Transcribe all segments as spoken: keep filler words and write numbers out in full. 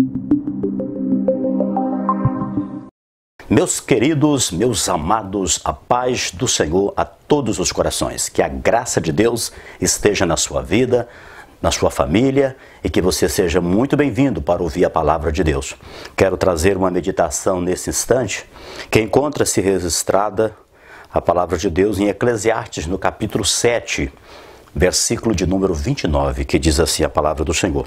Meus queridos, meus amados, a paz do Senhor a todos os corações. Que a graça de Deus esteja na sua vida, na sua família e que você seja muito bem-vindo para ouvir a palavra de Deus. Quero trazer uma meditação nesse instante que encontra-se registrada a palavra de Deus em Eclesiastes, no capítulo sete, versículo de número vinte e nove, que diz assim a palavra do Senhor: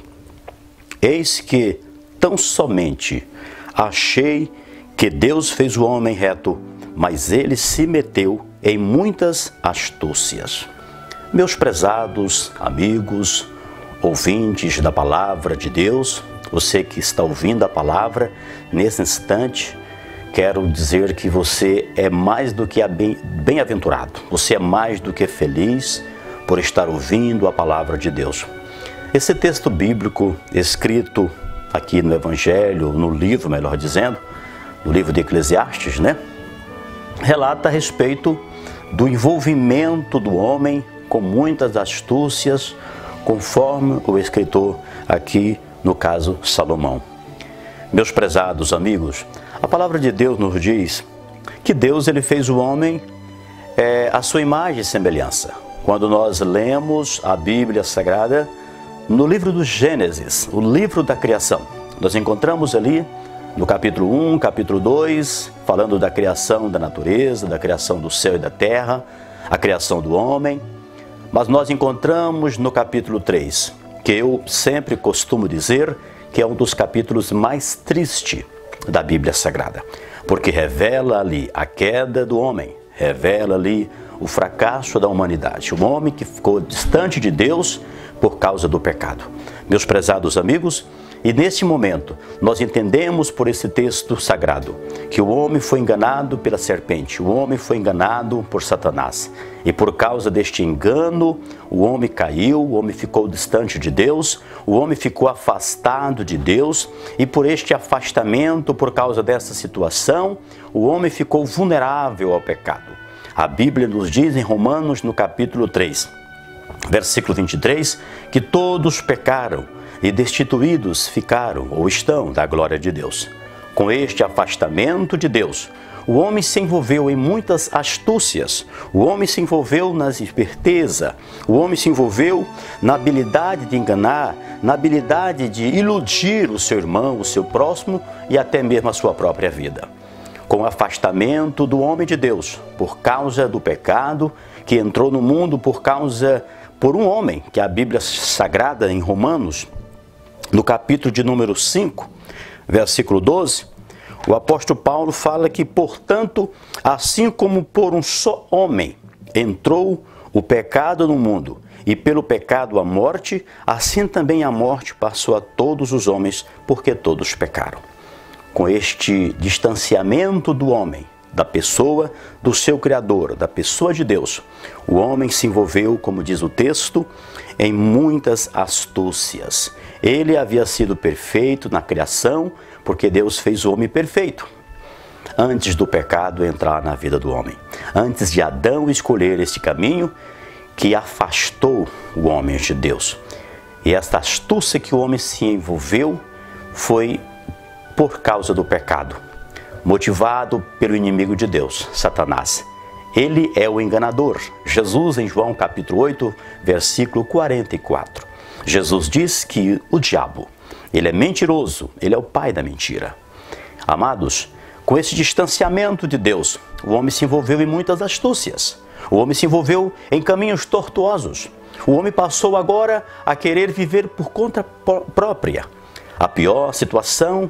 Eis que tão somente achei que Deus fez o homem reto, mas ele se meteu em muitas astúcias. Meus prezados amigos, ouvintes da palavra de Deus, você que está ouvindo a palavra nesse instante, quero dizer que você é mais do que bem-aventurado, você é mais do que feliz por estar ouvindo a palavra de Deus. Esse texto bíblico escrito aqui no Evangelho, no livro, melhor dizendo, no livro de Eclesiastes, né? Relata a respeito do envolvimento do homem com muitas astúcias, conforme o escritor aqui, no caso, Salomão. Meus prezados amigos, a palavra de Deus nos diz que Deus ele fez o homem é, à sua imagem e semelhança. Quando nós lemos a Bíblia Sagrada, no livro do Gênesis, o livro da criação, nós encontramos ali no capítulo um, capítulo dois, falando da criação da natureza, da criação do céu e da terra, a criação do homem. Mas nós encontramos no capítulo três, que eu sempre costumo dizer que é um dos capítulos mais tristes da Bíblia Sagrada, porque revela ali a queda do homem, revela ali o fracasso da humanidade, o homem que ficou distante de Deus por causa do pecado. Meus prezados amigos, e neste momento, nós entendemos por esse texto sagrado que o homem foi enganado pela serpente, o homem foi enganado por Satanás. E por causa deste engano, o homem caiu, o homem ficou distante de Deus, o homem ficou afastado de Deus. E por este afastamento, por causa dessa situação, o homem ficou vulnerável ao pecado. A Bíblia nos diz em Romanos, no capítulo três, versículo vinte e três, que todos pecaram e destituídos ficaram ou estão da glória de Deus. Com este afastamento de Deus, o homem se envolveu em muitas astúcias, o homem se envolveu na esperteza, o homem se envolveu na habilidade de enganar, na habilidade de iludir o seu irmão, o seu próximo e até mesmo a sua própria vida. Com o afastamento do homem de Deus, por causa do pecado que entrou no mundo por causa, por um homem, que a Bíblia Sagrada em Romanos, no capítulo de número cinco, versículo doze, o apóstolo Paulo fala que, portanto, assim como por um só homem entrou o pecado no mundo, e pelo pecado a morte, assim também a morte passou a todos os homens, porque todos pecaram. Com este distanciamento do homem, da pessoa do seu Criador, da pessoa de Deus, o homem se envolveu, como diz o texto, em muitas astúcias. Ele havia sido perfeito na criação, porque Deus fez o homem perfeito. Antes do pecado entrar na vida do homem, antes de Adão escolher este caminho que afastou o homem de Deus. E esta astúcia que o homem se envolveu foi por causa do pecado, motivado pelo inimigo de Deus, Satanás. Ele é o enganador. Jesus, em João capítulo oito, versículo quarenta e quatro. Jesus diz que o diabo, ele é mentiroso, ele é o pai da mentira. Amados, com esse distanciamento de Deus, o homem se envolveu em muitas astúcias. O homem se envolveu em caminhos tortuosos. O homem passou agora a querer viver por conta própria. A pior situação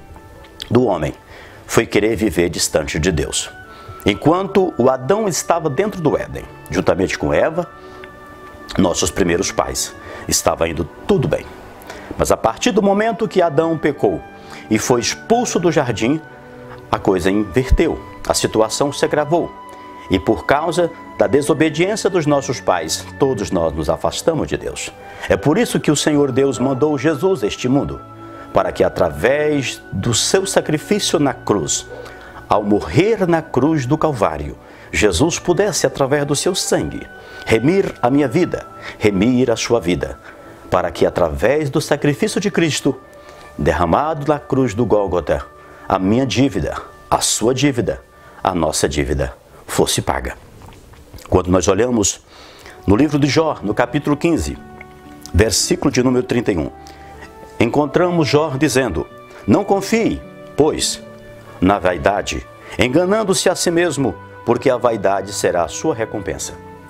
do homem foi querer viver distante de Deus. Enquanto o Adão estava dentro do Éden, juntamente com Eva, nossos primeiros pais, estava indo tudo bem. Mas a partir do momento que Adão pecou e foi expulso do jardim, a coisa inverteu, a situação se agravou. E por causa da desobediência dos nossos pais, todos nós nos afastamos de Deus. É por isso que o Senhor Deus mandou Jesus a este mundo, para que através do seu sacrifício na cruz, ao morrer na cruz do Calvário, Jesus pudesse, através do seu sangue, remir a minha vida, remir a sua vida, para que através do sacrifício de Cristo, derramado na cruz do Gólgota, a minha dívida, a sua dívida, a nossa dívida fosse paga. Quando nós olhamos no livro de Jó, no capítulo quinze, versículo de número trinta e um, encontramos Jó dizendo: não confie, pois, na vaidade, enganando-se a si mesmo, porque a vaidade será a sua recompensa.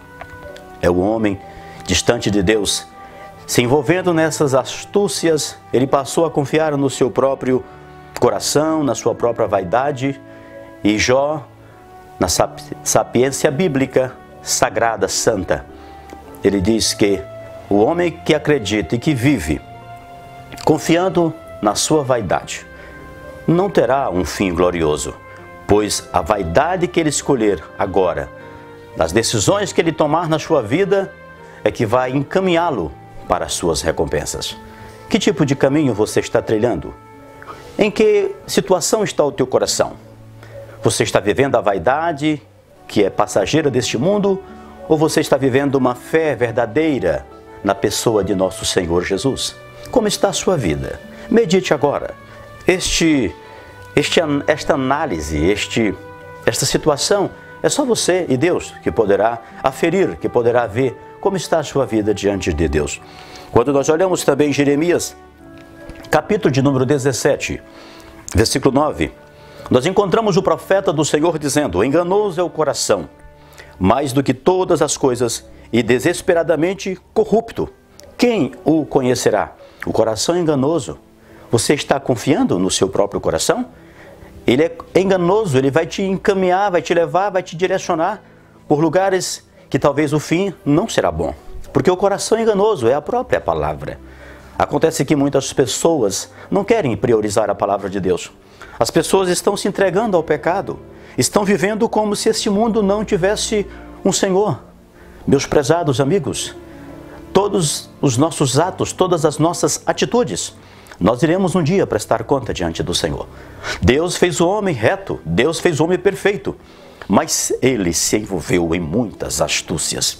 É o homem distante de Deus, se envolvendo nessas astúcias, ele passou a confiar no seu próprio coração, na sua própria vaidade, e Jó, na sapiência bíblica, sagrada, santa, ele diz que o homem que acredita e que vive confiando na sua vaidade não terá um fim glorioso, pois a vaidade que ele escolher agora, das decisões que ele tomar na sua vida, é que vai encaminhá-lo para as suas recompensas. Que tipo de caminho você está trilhando? Em que situação está o teu coração? Você está vivendo a vaidade, que é passageira deste mundo, ou você está vivendo uma fé verdadeira na pessoa de nosso Senhor Jesus? Como está a sua vida? Medite agora. Este, este, esta análise, este, esta situação, é só você e Deus que poderá aferir, que poderá ver como está a sua vida diante de Deus. Quando nós olhamos também Jeremias, capítulo de número dezessete, versículo nove, nós encontramos o profeta do Senhor dizendo: enganoso é o coração, mais do que todas as coisas, e desesperadamente corrupto. Quem o conhecerá? O coração enganoso. Você está confiando no seu próprio coração? Ele é enganoso, ele vai te encaminhar, vai te levar, vai te direcionar por lugares que talvez o fim não será bom. Porque o coração enganoso é a própria palavra. Acontece que muitas pessoas não querem priorizar a palavra de Deus. As pessoas estão se entregando ao pecado, estão vivendo como se este mundo não tivesse um Senhor. Meus prezados amigos, todos os nossos atos, todas as nossas atitudes, nós iremos um dia prestar conta diante do Senhor. Deus fez o homem reto, Deus fez o homem perfeito, mas ele se envolveu em muitas astúcias.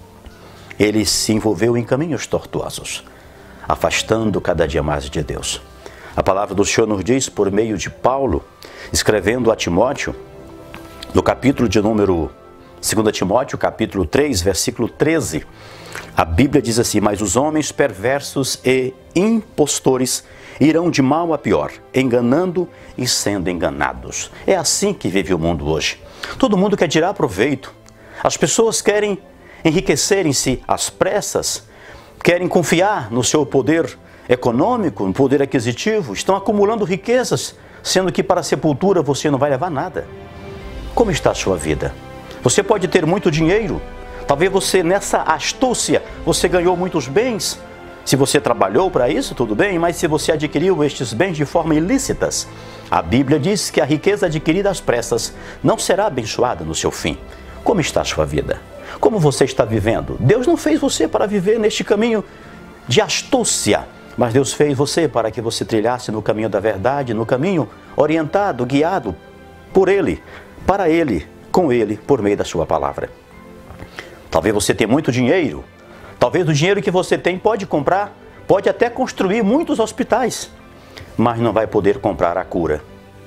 Ele se envolveu em caminhos tortuosos, afastando cada dia mais de Deus. A palavra do Senhor nos diz, por meio de Paulo, escrevendo a Timóteo, no capítulo de número dois Timóteo, capítulo três, versículo treze, a Bíblia diz assim: mas os homens perversos e impostores irão de mal a pior, enganando e sendo enganados. É assim que vive o mundo hoje. Todo mundo quer tirar proveito. As pessoas querem enriquecerem-se às pressas, querem confiar no seu poder econômico, no poder aquisitivo, estão acumulando riquezas, sendo que para a sepultura você não vai levar nada. Como está a sua vida? Você pode ter muito dinheiro, talvez você nessa astúcia, você ganhou muitos bens. Se você trabalhou para isso, tudo bem, mas se você adquiriu estes bens de forma ilícitas, a Bíblia diz que a riqueza adquirida às pressas não será abençoada no seu fim. Como está a sua vida? Como você está vivendo? Deus não fez você para viver neste caminho de astúcia, mas Deus fez você para que você trilhasse no caminho da verdade, no caminho orientado, guiado por Ele, para Ele, com Ele, por meio da sua palavra. Talvez você tenha muito dinheiro, talvez o dinheiro que você tem pode comprar, pode até construir muitos hospitais, mas não vai poder comprar a cura.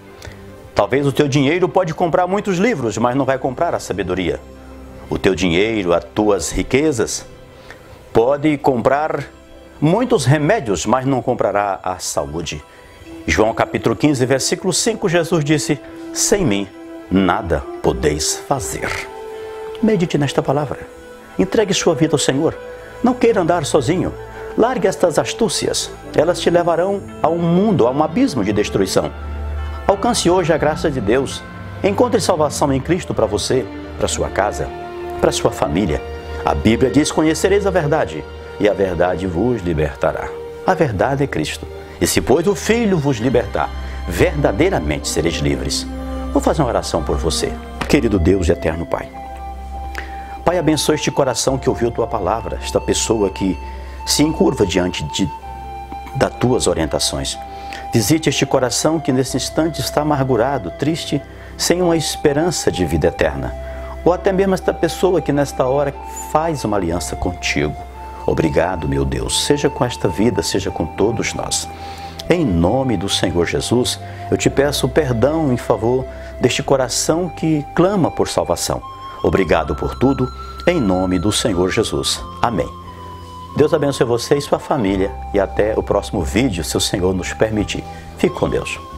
Talvez o teu dinheiro pode comprar muitos livros, mas não vai comprar a sabedoria. O teu dinheiro, as tuas riquezas, pode comprar muitos remédios, mas não comprará a saúde. João capítulo quinze, versículo cinco, Jesus disse: sem mim nada podeis fazer. Medite nesta palavra. Entregue sua vida ao Senhor. Não queira andar sozinho. Largue estas astúcias. Elas te levarão a um mundo, a um abismo de destruição. Alcance hoje a graça de Deus. Encontre salvação em Cristo para você, para sua casa, para sua família. A Bíblia diz: conhecereis a verdade, e a verdade vos libertará. A verdade é Cristo. E se, pois, o Filho vos libertar, verdadeiramente sereis livres. Vou fazer uma oração por você. Querido Deus e eterno Pai. Pai, abençoe este coração que ouviu Tua palavra, esta pessoa que se encurva diante de, das Tuas orientações. Visite este coração que nesse instante está amargurado, triste, sem uma esperança de vida eterna. Ou até mesmo esta pessoa que nesta hora faz uma aliança contigo. Obrigado, meu Deus, seja com esta vida, seja com todos nós. Em nome do Senhor Jesus, eu te peço perdão em favor deste coração que clama por salvação. Obrigado por tudo, em nome do Senhor Jesus. Amém. Deus abençoe você e sua família e até o próximo vídeo, se o Senhor nos permitir. Fique com Deus.